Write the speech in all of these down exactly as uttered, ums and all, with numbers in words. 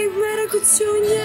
Καλημέρα κουτσούνια!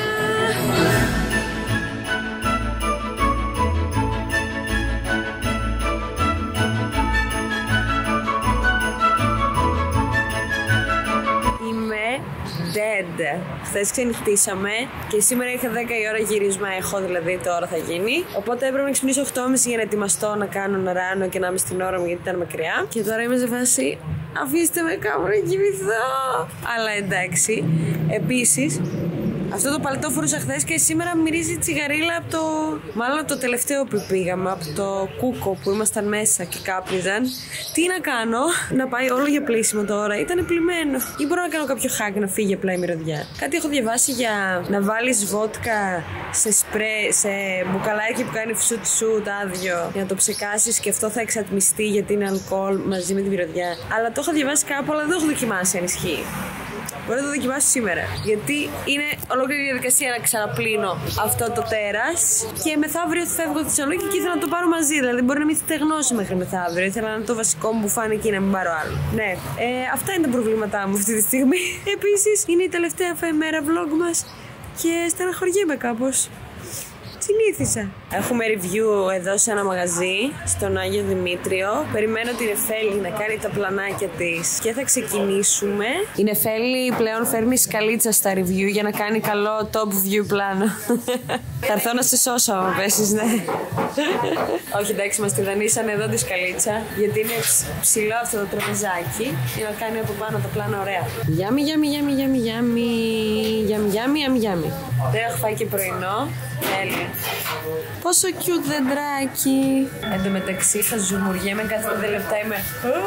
Είμαι dead. Χθες ξενυχτήσαμε και σήμερα είχα δέκα η ώρα γύρισμα, έχω δηλαδή τώρα θα γίνει. Οπότε έπρεπε να ξυπνήσω οκτώ και μισή για να ετοιμαστώ, να κάνω να ράνω και να είμαι στην ώρα μου γιατί ήταν μακριά. Και τώρα είμαι σε φάση αφήστε με κάπου να κοιμηθώ. Αλλά εντάξει. Επίσης, αυτό το παλτό φορούσα χθες και σήμερα μυρίζει τσιγαρίλα από το. Μάλλον από το τελευταίο που πήγαμε, από το κούκο που ήμασταν μέσα και κάπνιζαν. Τι να κάνω, να πάει όλο για πλήσιμο τώρα, ήταν πλημμένο. Ή μπορώ να κάνω κάποιο hack να φύγει απλά η μυρωδιά. Κάτι έχω διαβάσει για να βάλεις βότκα σε σπρέ, σε μπουκαλάκι που κάνει φσουτ σουτ άδειο, για να το ψεκάσεις και αυτό θα εξατμιστεί γιατί είναι αλκοόλ μαζί με τη μυρωδιά. Αλλά το έχω διαβάσει κάπου, αλλά δεν το έχω δοκιμάσει αν ισχύει. Μπορώ να το δοκιμάσω σήμερα. Γιατί είναι ολόκληρη διαδικασία να ξαναπλύνω αυτό το τέρας. Και μεθαύριο θα φεύγω στη Θεσσαλονίκη και ήθελα να το πάρω μαζί. Δηλαδή μπορεί να μην στεγνώσει μέχρι μεθαύριο. Ήθελα να το βασικό μου μπουφάν εκεί να μην πάρω άλλο. Ναι, ε, αυτά είναι τα προβλήματά μου αυτή τη στιγμή. Επίσης είναι η τελευταία φαιμέρα vlog μας και στεναχωριέμαι κάπως. Συνήθισα. Έχουμε review εδώ σε ένα μαγαζί στον Άγιο Δημήτριο. Περιμένω την Εφέλη να κάνει τα πλανάκια της και θα ξεκινήσουμε. Η Εφέλη πλέον φέρνει σκαλίτσα στα review για να κάνει καλό top view πλάνο. Θα έρθω να σε σώσω άμα πέσεις, ναι. Όχι, εντάξει, μας τη δανείσανε εδώ τη σκαλίτσα γιατί είναι ψηλό αυτό το τραπεζάκι για να κάνει από πάνω το πλάνο ωραία. Γιάμι, γιάμι, γιάμι, γιάμι, γιάμι, γιάμι, γιάμι, γιάμι, γιάμι. Δεν έχω φάει και πρωινό. Τέλεια. Πόσο cute δεντράκι. Εν τω μεταξύ θα ζουμουριέμαι κάθε πέντε λεπτά είμαι.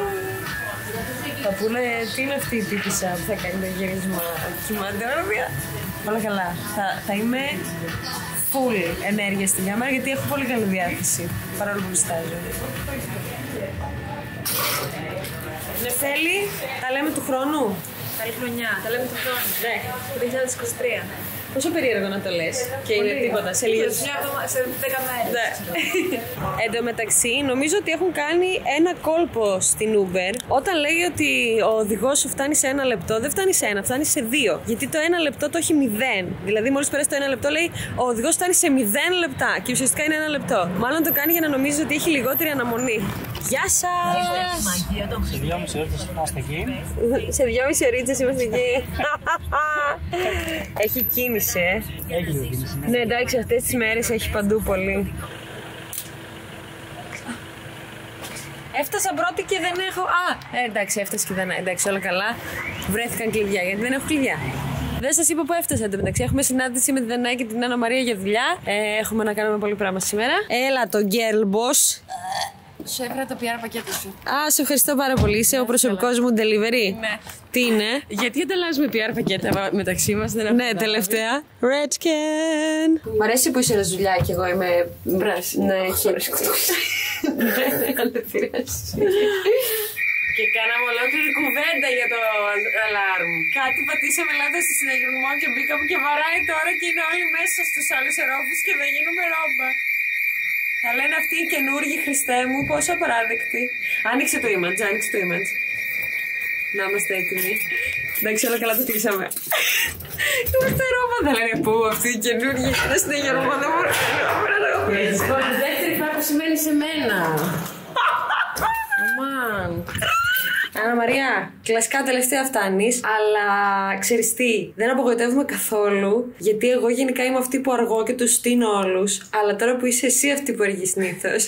Θα πούνε τι είναι αυτή η τύπισσα που θα κάνει το γύρισμα. Κοιμάται όρθια. Όλα καλά. Θα, θα είμαι full ενέργεια στην κάμερα γιατί έχω πολύ καλή διάθεση. Παρόλο που μιστάζω. Νεφέλη, τα λέμε του χρόνου. Καλή χρονιά. Τα λέμε του χρόνου. Ναι, το δύο χιλιάδες είκοσι τρία. Πόσο περίεργο να το λες και είναι τίποτα σε λίγες. Σε δέκα μέρες. Ναι. Εν τω μεταξύ, νομίζω ότι έχουν κάνει ένα κόλπο στην Uber. Όταν λέει ότι ο οδηγός σου φτάνει σε ένα λεπτό, δεν φτάνει σε ένα, φτάνει σε δύο. Γιατί το ένα λεπτό το έχει μηδέν. Δηλαδή, μόλις περάσει το ένα λεπτό, λέει ο οδηγός φτάνει σε μηδέν λεπτά. Και ουσιαστικά είναι ένα λεπτό. Μάλλον το κάνει για να νομίζει ότι έχει λιγότερη αναμονή. Γεια σας! Σε δυόμιση ώρες είμαστε εκεί. Σε δυόμιση ώρες είμαστε εκεί. Έχει κίνηση. Έχει κίνηση. Ναι, εντάξει, αυτές τις μέρες έχει παντού πολύ. Έφτασα πρώτη και δεν έχω. Α, ε, εντάξει, έφτασε και δεν. Εντάξει, όλα καλά. Βρέθηκαν κλειδιά γιατί δεν έχω κλειδιά. Δεν σας είπα που έφτασα εντωμεταξύ. Έχουμε συνάντηση με τη Δανάη και την Άννα Μαρία για δουλειά. Ε, έχουμε να κάνουμε πολύ πράγμα σήμερα. Έλα, το girl boss. Σου έφερα το πι αρ πακέτο σου. Α, σε ευχαριστώ πάρα πολύ. Είσαι ο προσωπικός μου delivery. Ναι. Τι είναι? Γιατί ανταλλάζουμε πι αρ πακέτα μεταξύ μας, δεν Ναι, τελευταία. Redken. Μ' αρέσει που είσαι ρεζουλιά και εγώ είμαι πράσινη. Ναι, χέρι. Ναι, δεν πειράζει. Και κάναμε ολόκληρη κουβέντα για το αλάρμ. Κάτι πατήσαμε λάθος στη συναγερμό και μπήκαμε και βαράει τώρα και είναι όλοι μέσα στους άλλους ερόφους και θα γίνουμε ρόμπα. Θα λένε αυτοί οι καινούργοι Χριστέ μου, πόσο απαράδεκτοι. Άνοιξε το image, άνοιξε το image. Να είμαστε έτοιμοι. Εντάξει, όλα καλά το κλείσαμε. Είμαστε ρόμπα, θα λένε πού αυτοί οι καινούργοι είναι συναγερμό, δεν μπορώ να το πω. Δεύτερη φορά που σημαίνει σε μένα. Αμάν. Άννα Μαρία, κλασικά τελευταία φτάνεις, αλλά ξέρεις τι, δεν απογοητεύουμε καθόλου, γιατί εγώ γενικά είμαι αυτή που αργώ και τους στείνω όλους, αλλά τώρα που είσαι εσύ αυτή που αργεί συνήθως.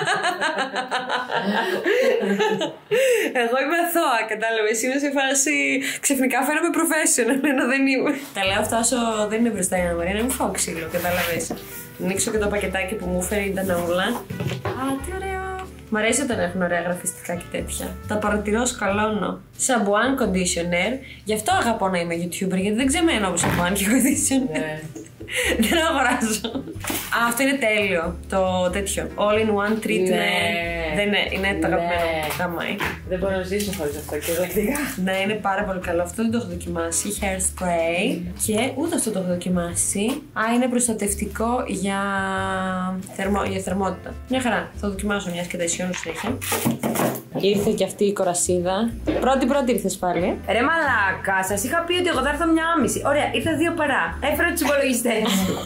Εγώ είμαι αθώα, κατάλαβες, είμαι σε φάση ξεφνικά φαίνομαι professional, ενώ δεν είμαι. Τα λέω αυτά όσο δεν είναι μπροστά η Άννα Μαρία, να μην φάω ξύλο, κατάλαβες. Ανοίξω και το πακετάκι που μου φέρει η Νταναούλα. Α, τι ωραίο. Μ' αρέσει όταν έχουν ωραία γραφιστικά και τέτοια. Τα παρατηρώ σκαλώνω. Σαμπουάν conditioner. Γι' αυτό αγαπώ να είμαι YouTuber, γιατί δεν ξεμένω από σαμπουάν και conditioner. Ναι. Δεν αγοράζω. Α, αυτό είναι τέλειο. Το τέτοιο. All in one treatment. Ναι. Δεν είναι, είναι το αγαπημένο μου. Καμάει. Δεν μπορώ να ζήσω χωρίς αυτό και δακτικά. Ναι, είναι πάρα πολύ καλό. Αυτό δεν το έχω δοκιμάσει. Hair spray. Και ούτε αυτό το έχω δοκιμάσει. Α, είναι προστατευτικό για, θερμο... για θερμότητα. Μια χαρά. Θα το δοκιμάσω μια και τα ισιώνω συνέχεια. Ήρθε και αυτή η κορασίδα. Πρώτη-πρώτη ήρθες πάλι. Ρε μαλάκα, σας είχα πει ότι εγώ θα έρθω μια άμιση. Ωραία, ήρθα δύο παρά. Έφερα τους υπολογιστές.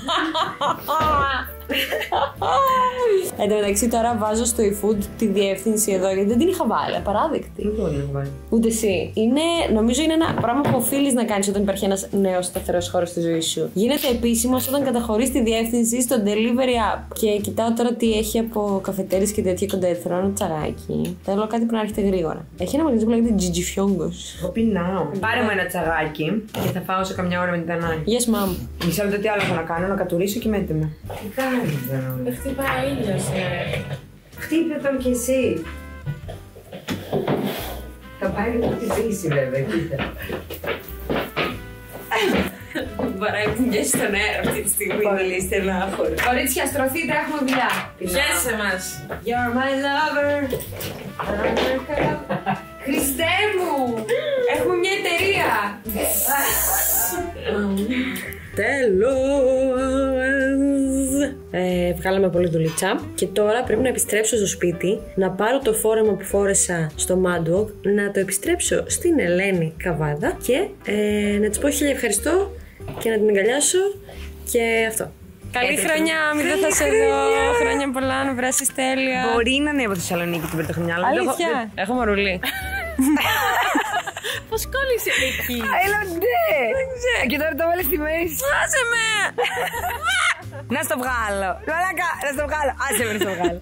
Εν τω μεταξύ τώρα βάζω στο eFood τη διεύθυνση εδώ γιατί δεν την είχα βάλει. Απαράδεκτη. Ούτε εσύ. Είναι, νομίζω είναι ένα πράγμα που οφείλεις να κάνεις όταν υπάρχει ένας νέος σταθερός χώρος στη ζωή σου. Γίνεται επίσημος όταν καταχωρείς τη διεύθυνση στο delivery app. Και κοιτάω τώρα τι έχει από καφετέρες και τέτοια κοντά. Θέλω ένα τσαγάκι. Θέλω κάτι που να έρχεται γρήγορα. Έχει ένα μαγαζί που λέγεται Τζιτζιφιόγκος. Εγώ πεινάω. Πάρε μου ένα τσαγάκι και θα φάω σε καμιά ώρα με την Δανάη. Yes, mom. Μισό λεπτό τι άλλο έχω να κάνω, να κατουρίσω και μέτρημα. Τι κάνεις, Δεν χτυπάει ήλιος, ε. Χτύπε τον κι εσύ. Θα πάει να χτυπήσει βέβαια, κοίτα. Βαράει που μοιάζει στον αέρα αυτή τη στιγμή. Πολύ στενάχωρο. Κορίτσια, στρωθείτε, έχουμε δουλειά. Πιάσε μας. You're my lover. Χριστέ μου! Έχουμε μια εταιρεία! Τέλος! Ε, βγάλαμε πολύ δουλίτσα και τώρα πρέπει να επιστρέψω στο σπίτι, να πάρω το φόρεμα που φόρεσα στο Mad Walk, να το επιστρέψω στην Ελένη Καβάδα και ε, να της πω χίλια ευχαριστώ και να την αγκαλιάσω και αυτό. Καλή χρονιά, μην δεν θα σε δω. Χρόνια πολλά, να βράσεις τέλεια. Μπορεί να είναι από Θεσσαλονίκη την πρωτοχρονιά, αλλά αλήθεια. Έχω μαρουλί. Πώς κόλλησε εκεί. Έλα ντε. Και τώρα το βάλες στη μέση. Άσε με. Να στο βγάλω. Μαλάκα, να στο βγάλω. Άσε με να στο βγάλω.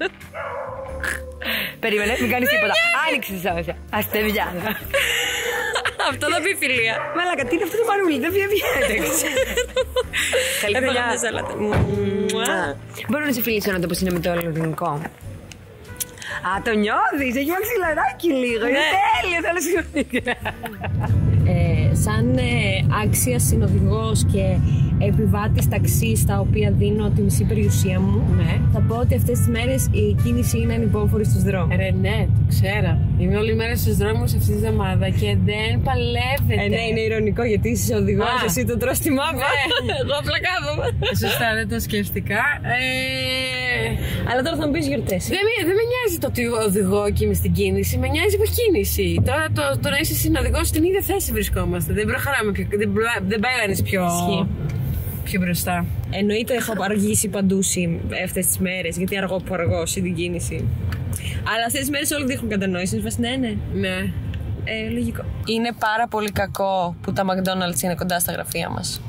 Περίμενε, μην κάνεις τίποτα. Άνοιξε τη σάμεσια. Αστευιά. Αυτό θα πει φιλία. Μαλάκα, τι είναι αυτό το μαρούλι, δεν βγαίνει. Καλή χρονιά. Μπορώ να σε φιλήσω να το πως είναι με το ελληνικό. Α, το νιώθεις, έχει μαξιλαράκι λίγο. Είναι τέλειο, θέλω συγχωρείτε. Σαν ε, άξια συνοδηγός και επιβάτης ταξί στα οποία δίνω τη μισή περιουσία μου, ναι. Θα πω ότι αυτές τις μέρες η κίνηση είναι ανυπόφορη στους δρόμους. Ρε ναι, το ξέρα. Είμαι όλη μέρα στους δρόμους αυτή τη εβδομάδα και δεν παλεύετε. Ε, ναι, είναι ηρωνικό γιατί είσαι οδηγός, εσύ το τρως στη μάπα. Ναι. Εγώ απλά κάθομαι. Σωστά, δεν το σκέφτηκα. Ε... Αλλά τώρα θα μου πεις γιορτές. Δεν με, δεν με νοιάζει το ότι οδηγώ και είμαι στην κίνηση, με νοιάζει που κίνηση. Τώρα το, το να είσαι συνοδηγός στην ίδια θέση βρισκόμαστε. Δεν προχωράμε πιο. Δεν, δεν πάει να πιο. Πιο μπροστά. Εννοείται έχω αργήσει παντού αυτές τις μέρες, γιατί αργώ που αργώ στην κίνηση. Αλλά αυτές τις μέρες όλοι δείχνουν κατανόηση. Ναι, ναι. Ναι. Ε, λογικό. Είναι πάρα πολύ κακό που τα McDonald's είναι κοντά στα γραφεία μας.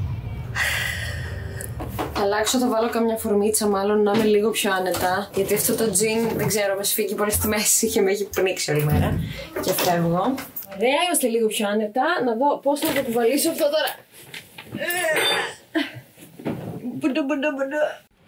Θα αλλάξω, θα βάλω καμιά φορμίτσα μάλλον να είμαι λίγο πιο άνετα. Γιατί αυτό το τζιν δεν ξέρω, με σφίγγει πολύ στη μέση και με έχει πνίξει όλη μέρα. Και φεύγω. Ωραία, είμαστε λίγο πιο άνετα. Να δω πώς θα το κουβαλήσω αυτό τώρα. Μπουντου, μπουντου, μπουντου.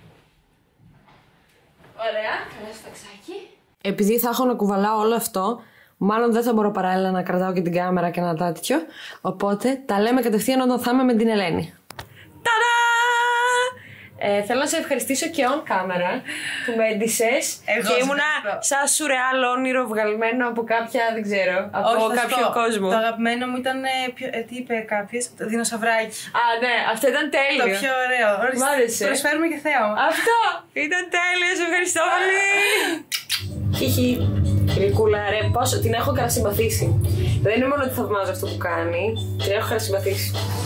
Ωραία, καλά στο ταξάκι. Επειδή θα έχω να κουβαλάω όλο αυτό, μάλλον δεν θα μπορώ παράλληλα να κρατάω και την κάμερα και να τα τέτοιο. Οπότε τα λέμε κατευθείαν όταν θα είμαι με την Ελένη. Ταδά! Ε, θέλω να σε ευχαριστήσω και on camera που με έντυσες και ήμουνα σαν σουρεάλ όνειρο βγαλμένο από κάποια, δεν ξέρω, από Όχι, κάποιο αυτό. κόσμο. Το αγαπημένο μου ήταν, ε, ποιο, ε, τι είπε κάποιος, το δεινοσαυράκι. Α, ναι, αυτό ήταν τέλειο. Το πιο ωραίο. Μ' άρεσε. Προσφέρουμε και Θεό. Αυτό ήταν τέλειο, σε ευχαριστώ πολύ. Χιχι. Γλυκούλα, ρε, πόσο την έχω καρασυμπαθήσει. Δεν είναι μόνο ότι θαυμάζω αυτό που κάνει, την έχω καρασυμπαθήσει.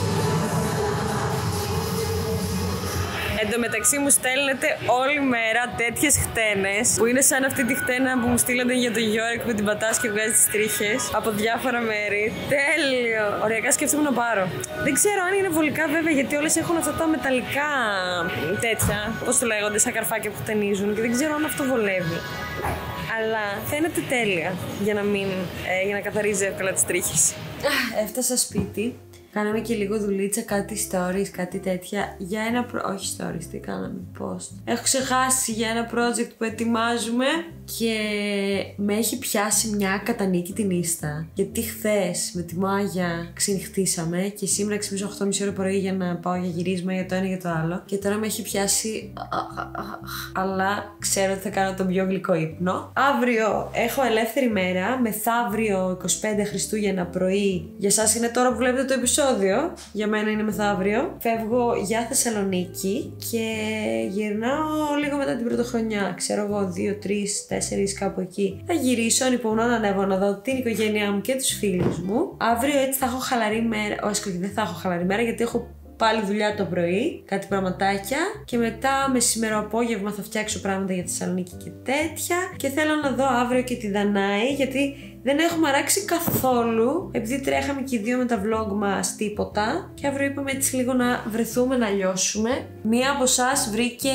Εν τω μεταξύ μου στέλνετε όλη μέρα τέτοιες χτένες που είναι σαν αυτή τη χτένα που μου στείλατε για το Γιώρικ που την πατάς και βγάζει τις τρίχες από διάφορα μέρη. Τέλειο! Οριακά σκέφτομαι να πάρω. Δεν ξέρω αν είναι βολικά βέβαια γιατί όλες έχουν αυτά τα μεταλλικά τέτοια, πώς το λέγονται, σαν καρφάκια που χτενίζουν και δεν ξέρω αν αυτό βολεύει. Αλλά φαίνεται τέλεια για να, μην, ε, για να καθαρίζει εύκολα τις τρίχες. Έφτασα σπίτι. Κάναμε και λίγο δουλίτσα, κάτι stories, κάτι τέτοια. Για ένα προ... όχι stories, τι κάναμε, post. Έχω ξεχάσει για ένα project που ετοιμάζουμε και με έχει πιάσει μια κατανίκη την ίστα. Γιατί χθες με τη Μάγια ξενυχτήσαμε και σήμερα ξυπνήσω οκτώ και μισή ώρα πρωί για να πάω για γυρίσμα για το ένα για το άλλο. Και τώρα με έχει πιάσει. Αλλά ξέρω ότι θα κάνω τον πιο γλυκό ύπνο. Αύριο έχω ελεύθερη μέρα. Μεθαύριο είκοσι πέντε Χριστούγεννα πρωί. Για εσάς είναι τώρα που βλέπετε το επεισόδιο. Για μένα είναι μεθαύριο. Φεύγω για Θεσσαλονίκη και γυρνάω λίγο μετά την πρωτοχρονιά. Ξέρω εγώ, δύο, τρεις, τέσσερις κάπου εκεί. Θα γυρίσω, ανυπομονώ να ανέβω να δω την οικογένειά μου και τους φίλους μου. Αύριο έτσι θα έχω χαλαρή μέρα. Όχι, δεν θα έχω χαλαρή μέρα γιατί έχω πάλι δουλειά το πρωί, κάτι πραγματάκια. Και μετά μεσημερό απόγευμα θα φτιάξω πράγματα για Θεσσαλονίκη και τέτοια. Και θέλω να δω αύριο και τη Δανάη, γιατί δεν έχουμε αράξει καθόλου. Επειδή τρέχαμε και οι δύο με τα vlog μας τίποτα. Και αύριο είπαμε έτσι λίγο να βρεθούμε να λιώσουμε. Μία από εσάς βρήκε.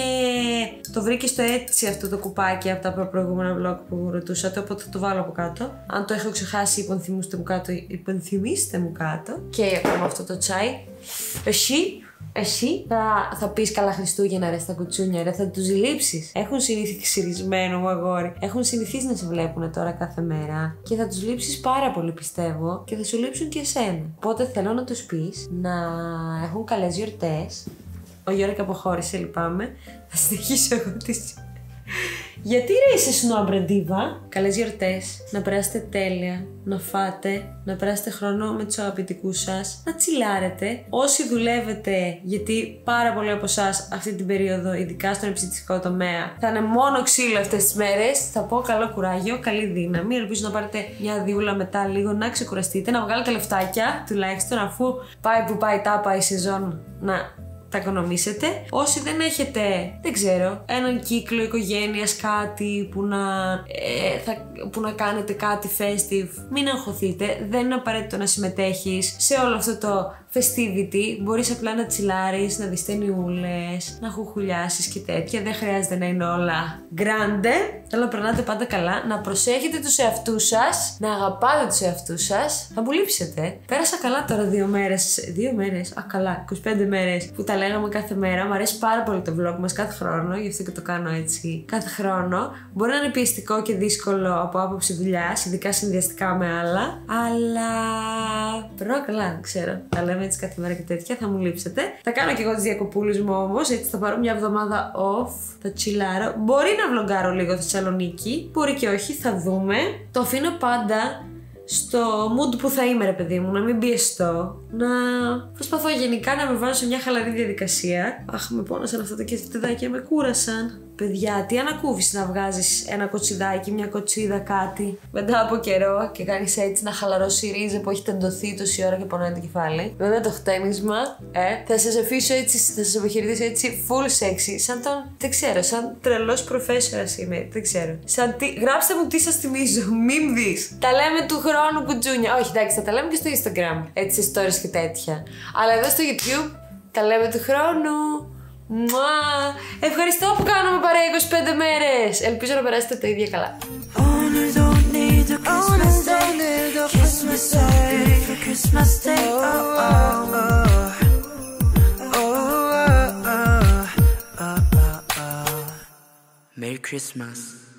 Το βρήκε στο έτσι αυτό το κουπάκι από τα προηγούμενα vlog που ρωτούσατε. Οπότε θα το βάλω από κάτω. Αν το έχω ξεχάσει, υπενθυμίστε μου κάτω. Υπενθυμίστε μου κάτω. Και ακόμα αυτό το τσάι. Εσύ, εσύ θα, θα πεις καλά Χριστούγεννα ρε στα κουτσούνια, ρε, θα τους λείψεις. Έχουν συνηθίσει ρισμένο μου αγόρι. Έχουν συνηθίσει να σε βλέπουν τώρα κάθε μέρα. Και θα τους λείψεις πάρα πολύ πιστεύω. Και θα σου λείψουν και εσένα. Οπότε θέλω να τους πεις να έχουν καλές γιορτές. Ο Γιώργος αποχώρησε, λυπάμαι. Θα συνεχίσω εγώ τις. Γιατί ρε είσαι σνόμπρεντίβα. Καλές γιορτές, να περάσετε τέλεια, να φάτε, να περάσετε χρόνο με τους αγαπητικούς σας, να τσιλάρετε. Όσοι δουλεύετε, γιατί πάρα πολλοί από εσάς αυτή την περίοδο, ειδικά στον επιστημιστικό τομέα, θα είναι μόνο ξύλο αυτές τις μέρες, θα πω καλό κουράγιο, καλή δύναμη. Ελπίζω να πάρετε μια διούλα μετά λίγο, να ξεκουραστείτε, να βγάλετε λεφτάκια τουλάχιστον, αφού πάει που πάει τάπα η σεζόν, να τα οικονομήσετε. Όσοι δεν έχετε, δεν ξέρω, έναν κύκλο οικογένειας, κάτι που να, ε, θα, που να κάνετε κάτι festive, μην αγχωθείτε. Δεν είναι απαραίτητο να συμμετέχεις σε όλο αυτό το festivity. Μπορείς απλά να τσιλάρεις, να δεις ταινιούλες, να χουχουλιάσεις και τέτοια. Δεν χρειάζεται να είναι όλα grande. Θέλω να περνάτε πάντα καλά, να προσέχετε τους εαυτούς σας, να αγαπάτε τους εαυτούς σας. Θα μου λείψετε. Πέρασα καλά τώρα δύο μέρες. Δύο μέρες, α καλά, είκοσι πέντε μέρες που τα λέγαμε κάθε μέρα. Μου αρέσει πάρα πολύ το vlog μας κάθε χρόνο, γι' αυτό και το κάνω έτσι κάθε χρόνο. Μπορεί να είναι πιεστικό και δύσκολο από άποψη δουλειάς, ειδικά συνδυαστικά με άλλα. Αλλά περνάω καλά, δεν ξέρω. Τα λέμε έτσι κάθε μέρα και τέτοια, θα μου λείψετε. Θα κάνω και εγώ τις διακοπούλες μου όμως, έτσι θα πάρω μια εβδομάδα off, θα τσιλάρω. Μπορεί να βλογκάρω λίγο Θεσσαλονίκη, μπορεί και όχι, θα δούμε. Το αφήνω πάντα στο mood που θα είμαι ρε παιδί μου, να μην πιεστώ, να προσπαθώ γενικά να με βάλω σε μια χαλαρή διαδικασία. Αχ, με πόνασαν αυτά τα κεφτεδάκια, με κούρασαν. Παιδιά, τι ανακούφιση να βγάζεις ένα κοτσιδάκι, μια κοτσίδα, κάτι μετά από καιρό και κάνεις έτσι να χαλαρώσει η ρίζα που έχει τεντωθεί τόση ώρα και πονάει το κεφάλι. Βέβαια το χτένισμα, ε, θα σας αφήσω έτσι, θα σας αποχαιρετήσω έτσι full sexy, σαν τον, δεν ξέρω, σαν τρελός προφέσορας είμαι, δεν ξέρω. Σαν τι, γράψτε μου τι σας θυμίζω, μην δεις. Τα λέμε του χρόνου κουτζούνια. Όχι, εντάξει, θα τα λέμε και στο Instagram, έτσι σε stories και τέτοια. Αλλά εδώ στο YouTube τα λέμε του χρόνου. Μουά! Ευχαριστώ που κάναμε παρέα είκοσι πέντε μέρες. Ελπίζω να περάσετε τα ίδια καλά. Merry Christmas.